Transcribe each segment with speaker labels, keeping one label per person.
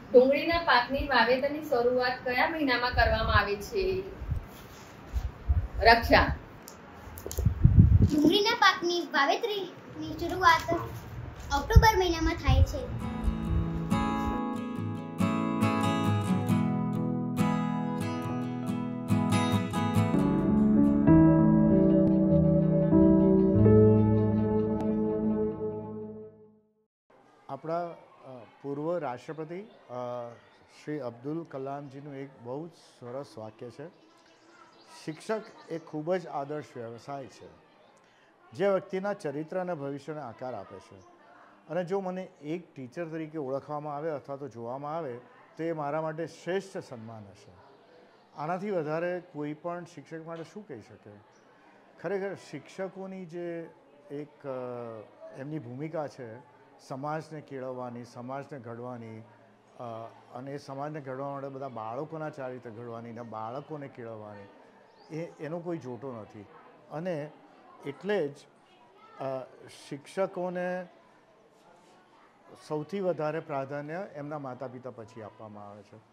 Speaker 1: ડુંગળીના પાકની વાવેતરની શરૂઆત કયા મહિનામાં કરવામાં આવે છે? રક્ષા.
Speaker 2: ડુંગળીના પાકની વાવેતરની શરૂઆત ઓક્ટોબર મહિનામાં થાય છે.
Speaker 3: આપણા પૂર્વ રાષ્ટ્રપતિ શ્રી અબ્દુલ કલામજીનું એક બહુ જ સરસ વાક્ય છે, શિક્ષક એ ખૂબ જ આદર્શ વ્યવસાય છે જે વ્યક્તિના ચરિત્ર અને ભવિષ્યને આકાર આપે છે. અને જો મને એક ટીચર તરીકે ઓળખવામાં આવે અથવા તો જોવામાં આવે તો એ મારા માટે શ્રેષ્ઠ સન્માન હશે. આનાથી વધારે કોઈ પણ શિક્ષક માટે શું કહી શકે? ખરેખર શિક્ષકોની જે એક એમની ભૂમિકા છે સમાજને કેળવવાની, સમાજને ઘડવાની, અને એ સમાજને ઘડવા માટે બધા બાળકોના ચારિત્ર ઘડવાની ને બાળકોને કેળવવાની, એનો કોઈ જોટો નથી. અને એટલે જ શિક્ષકોને સૌથી વધારે પ્રાધાન્ય એમના માતા પિતા પછી આપવામાં આવે છે.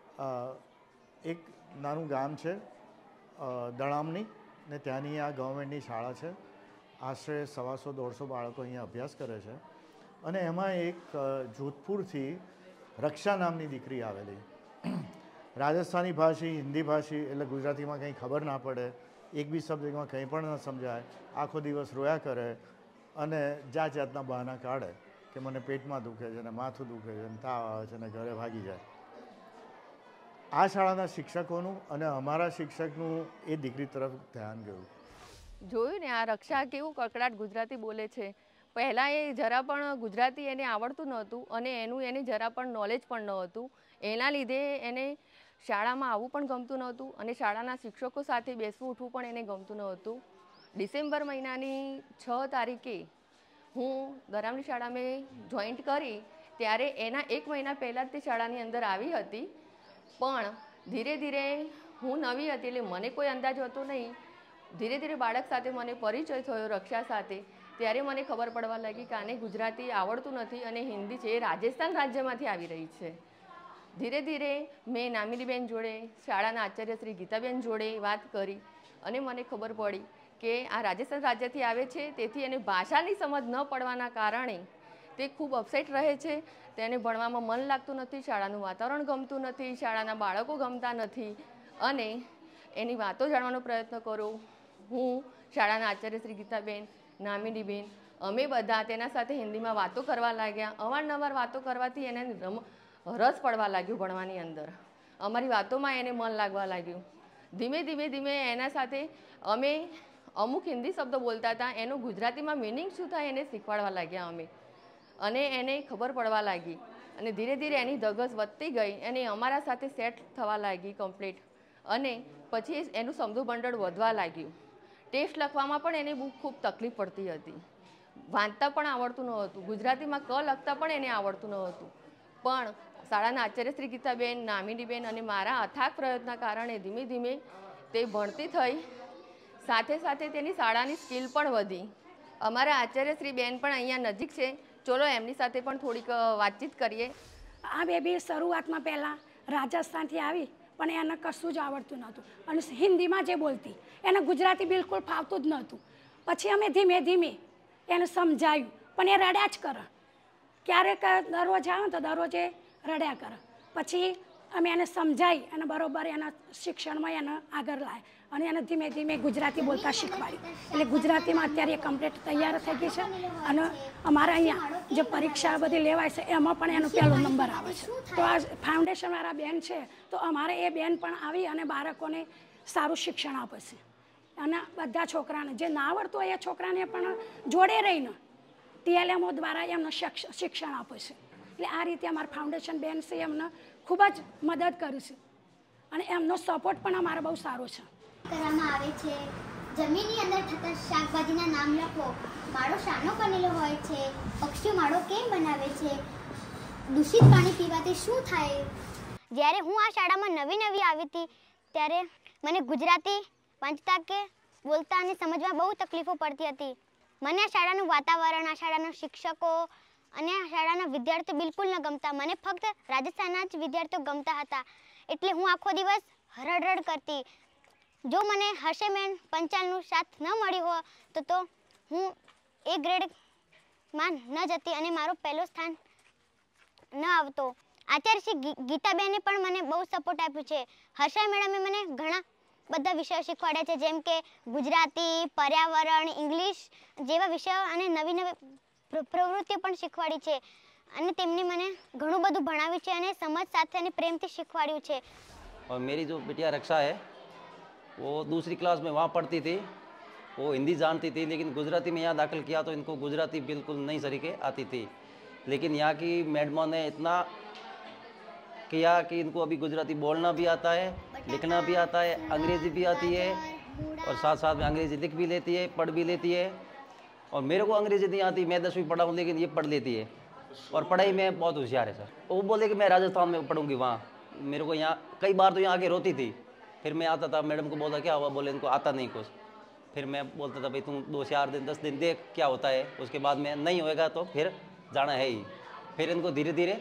Speaker 3: એક નાનું ગામ છે દળામણી, ને ત્યાંની આ ગવર્મેન્ટની શાળા છે. આશરે 150-150 બાળકો અહીંયા અભ્યાસ કરે છે. અને એમાં એક જોધપુરથી રક્ષા નામની દીકરી આવેલી, રાજસ્થાની ભાષી, હિન્દી ભાષી, એટલે ગુજરાતીમાં કંઈ ખબર ના પડે, એક બી શબ્દમાં કંઈ પણ ન સમજાય, આખો દિવસ રોયા કરે અને જાત જાતના બહાના કાઢે કે મને પેટમાં દુખે છે ને માથું દુખે છે ને તાવ આવે છે ને ઘરે ભાગી જાય. આ શાળાના શિક્ષકોનું અને અમારા શિક્ષકનું એ દીકરી તરફ ધ્યાન ગયું.
Speaker 1: જોયું ને આ રક્ષા કેવું કકડાટ ગુજરાતી બોલે છે. પહેલાં એ જરા પણ ગુજરાતી એને આવડતું નહોતું અને એને જરા પણ નોલેજ પણ નહોતું. એના લીધે એને શાળામાં આવવું પણ ગમતું નહોતું અને શાળાના શિક્ષકો સાથે બેસવું ઉઠવું પણ એને ગમતું નહોતું. ડિસેમ્બર મહિનાની 6 તારીખે હું દરામણી શાળામાં જોઈન્ટ કરી ત્યારે એના 1 મહિના પહેલાં જ તે શાળાની અંદર આવી હતી. પણ ધીરે ધીરે હું નવી હતી એટલે મને કોઈ અંદાજ હતો નહીં. ધીરે ધીરે બાળક સાથે મને પરિચય થયો રક્ષા સાથે, ત્યારે મને ખબર પડવા લાગી કે આને ગુજરાતી આવડતું નથી અને હિન્દી છે, એ રાજસ્થાન રાજ્યમાંથી આવી રહી છે. ધીરે ધીરે મેં નામિનીબેન જોડે, શાળાના આચાર્ય શ્રી ગીતાબેન જોડે વાત કરી અને મને ખબર પડી કે આ રાજસ્થાન રાજ્યથી આવે છે, તેથી એને ભાષાની સમજ ન પડવાના કારણે તે ખૂબ અપસેટ રહે છે. તેને ભણવામાં મન લાગતું નથી, શાળાનું વાતાવરણ ગમતું નથી, શાળાના બાળકો ગમતા નથી અને એની વાતો જાણવાનો પ્રયત્ન કરો. હું, શાળાના આચાર્ય શ્રી ગીતાબેન, નામિનીબેન, અમે બધા તેના સાથે હિન્દીમાં વાતો કરવા લાગ્યા. અવારનવાર વાતો કરવાથી એને રસ પડવા લાગ્યો ભણવાની અંદર. અમારી વાતોમાં એને મન લાગવા લાગ્યું. ધીમે ધીમે ધીમે એના સાથે અમે અમુક હિન્દી શબ્દો બોલતા હતા, એનું ગુજરાતીમાં મિનિંગ શું થાય એને શીખવાડવા લાગ્યા અમે, અને એને ખબર પડવા લાગી અને ધીરે ધીરે એની ધગસ વધતી ગઈ અને અમારા સાથે સેટ થવા લાગી કમ્પ્લીટ. અને પછી એનું શબ્દો ભંડોળ વધવા લાગ્યું. ટેસ્ટ લખવામાં પણ એને ખૂબ તકલીફ પડતી હતી. વાંચતા પણ આવડતું નહોતું, ગુજરાતીમાં ક લખતા પણ એને આવડતું નહોતું. પણ શાળાના આચાર્ય શ્રી ગીતાબેન, નામિનીબેન અને મારા અથાગ પ્રયત્નના કારણે ધીમે ધીમે તે ભણતી થઈ. સાથે સાથે તેની શાળાની સ્કિલ પણ વધી. અમારા આચાર્ય શ્રી બેન પણ અહીંયા નજીક છે, ચલો એમની સાથે પણ થોડીક વાતચીત કરીએ.
Speaker 4: આ બેબી શરૂઆતમાં પહેલાં રાજસ્થાનથી આવી પણ એને કશું જ આવડતું નહોતું અને હિન્દીમાં જે બોલતી એને ગુજરાતી બિલકુલ ફાવતું જ નહોતું. પછી અમે ધીમે ધીમે એને સમજાયું પણ એ રડ્યા જ કરે. ક્યારેક દરરોજ આવે તો દરરોજે રડ્યા કરે. પછી અમે એને સમજાવી અને બરાબર એના શિક્ષણમાં એને આગળ લાવ્યા અને એને ધીમે ધીમે ગુજરાતી બોલતા શીખવાડી. એટલે ગુજરાતીમાં અત્યારે એ કમ્પ્લીટ તૈયાર થઈ ગઈ છે અને અમારા અહીંયા જે પરીક્ષા બધી લેવાય છે એમાં પણ એનો પહેલો નંબર આવે છે. તો આ ફાઉન્ડેશનવાળા બેન છે તો અમારે એ બેન પણ આવી અને બાળકોને સારું શિક્ષણ આપે છે અને બધા છોકરાને જે ના આવડતું હોય એ છોકરાને પણ જોડે રહીને TLMO દ્વારા એમને શિક્ષણ આપે છે. એટલે આ રીતે અમારા ફાઉન્ડેશન બેન છે એમને ખૂબ જ મદદ કરી છે અને એમનો સપોર્ટ પણ અમારે બહુ સારો છે.
Speaker 2: કરવામાં આવે છે જમીનની અંદર થતા શાકભાજીના નામ લખો, માળો શાનો બનેલો હોય છે, પક્ષીઓ માળો કેમ બનાવે છે, દૂષિત પાણી પીવાથી શું થાય. જ્યારે હું આ શાળામાં નવી આવી હતી ત્યારે મને ગુજરાતી વાંચતા કે બોલતા અને સમજવા બહુ તકલીફો પડતી હતી. મને આ શાળાનું વાતાવરણ, આ શાળાના શિક્ષકો અને આ શાળાના વિદ્યાર્થીઓ બિલકુલ ન ગમતા. મને ફક્ત રાજસ્થાનના જ વિદ્યાર્થીઓ ગમતા હતા. એટલે હું આખો દિવસ રડ કરતી. જો મને હર્ષેબેન પંચાલનું સાથ ન મળ્યું હોય તો હું એ ગ્રેડમાં ન જતી અને મારો પહેલો સ્થાન ન આવતો. આચાર્ય શ્રી ગીતાબેને પણ મને બહુ સપોર્ટ આપ્યું છે. હર્ષા મેડમે મને ઘણા બધા વિષયો શીખવાડ્યા છે, જેમ કે ગુજરાતી, પર્યાવરણ, ઇંગ્લિશ જેવા વિષયો અને નવી નવી પ્રવૃત્તિઓ પણ શીખવાડી છે. અને તેમણે મને ઘણું બધું ભણાવ્યું છે અને સમજ સાથે અને પ્રેમથી શીખવાડ્યું છે.
Speaker 5: और मेरी जो बिटिया रक्षा है वो दूसरी क्लास में वहाँ पढ़ती थी, वो हिंदी जानती थी, लेकिन गुजराती में यहाँ दाखिल किया तो इनको गुजराती बिल्कुल नई तरीके आती थी. लेकिन यहाँ की मैडमों ने इतना किया कि इनको अभी गुजराती बोलना भी आता है, लिखना भी आता है, अंग्रेज़ी भी आती है और साथ साथ में अंग्रेज़ी लिख भी लेती है, पढ़ भी लेती है. और मेरे को अंग्रेज़ी नहीं आती, मैं 10वीं पढ़ा हूँ, लेकिन ये पढ़ लेती है और पढ़ाई में बहुत होशियार है सर. वो बोले कि मैं राजस्थान में पढ़ूंगी वहाँ. मेरे को यहाँ कई बार तो यहाँ आके रोती थी. फिर मैं आता था, मैडम को बोला क्या हुआ, बोले इनको आता नहीं कुछ. फिर मैं बोलता था भाई तुम 2-4 दिन 10 दिन देख क्या होता है, उसके बाद में नहीं होएगा तो फिर जाना है ही. फिर इनको धीरे धीरे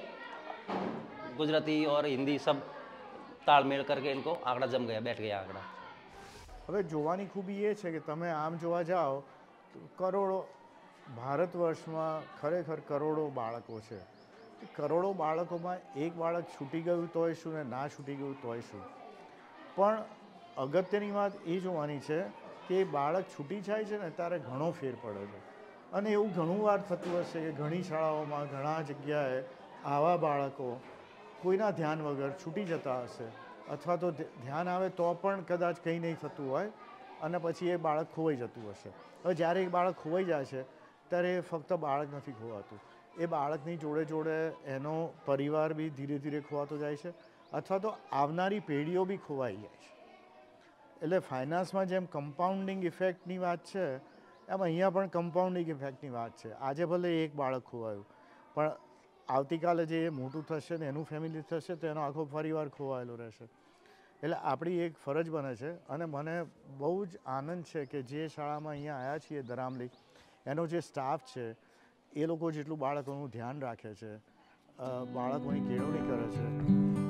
Speaker 5: गुजराती और हिंदी सब तालमेल करके इनको आंकड़ा जम गया, बैठ गया आंकड़ा.
Speaker 3: હવે જોવાની ખૂબી એ છે કે તમે આમ જોવા જાઓ તો કરોડો ભારત વર્ષમાં ખરેખર કરોડો બાળકો છે. કરોડો બાળકોમાં એક બાળક છૂટી ગયું તોય શું ને ના છૂટી ગયું તોય શું. પણ અગત્યની વાત એ જોવાની છે કે બાળક છૂટી જાય છે ને ત્યારે ઘણો ફેર પડે છે. અને એવું ઘણું વાર થતું હશે કે ઘણી શાળાઓમાં ઘણા જગ્યાએ આવા બાળકો કોઈના ધ્યાન વગર છૂટી જતા હશે, અથવા તો ધ્યાન આવે તો પણ કદાચ કંઈ નહીં થતું હોય અને પછી એ બાળક ખોવાઈ જતું હશે. હવે જ્યારે એ બાળક ખોવાઈ જાય છે ત્યારે ફક્ત બાળક નથી ખોવાતું, એ બાળકની જોડે જોડે એનો પરિવાર બી ધીરે ધીરે ખોવાતો જાય છે, અથવા તો આવનારી પેઢીઓ બી ખોવાઈ જાય છે. એટલે ફાઇનાન્સમાં જેમ કમ્પાઉન્ડિંગ ઇફેક્ટની વાત છે એમ અહીંયા પણ કમ્પાઉન્ડિંગ ઇફેક્ટની વાત છે. આજે ભલે એક બાળક ખોવાયું, પણ આવતીકાલે જે મોટું થશે ને એનું ફેમિલી થશે તો એનો આખો પરિવાર ખોવાયેલો રહેશે. એટલે આપણી એક ફરજ બને છે. અને મને બહુ જ આનંદ છે કે જે શાળામાં અહીંયા આવ્યા છીએ દરામલી, એનો જે સ્ટાફ છે એ લોકો જેટલું બાળકોનું ધ્યાન રાખે છે, બાળકોની કેળવણી કરે છે,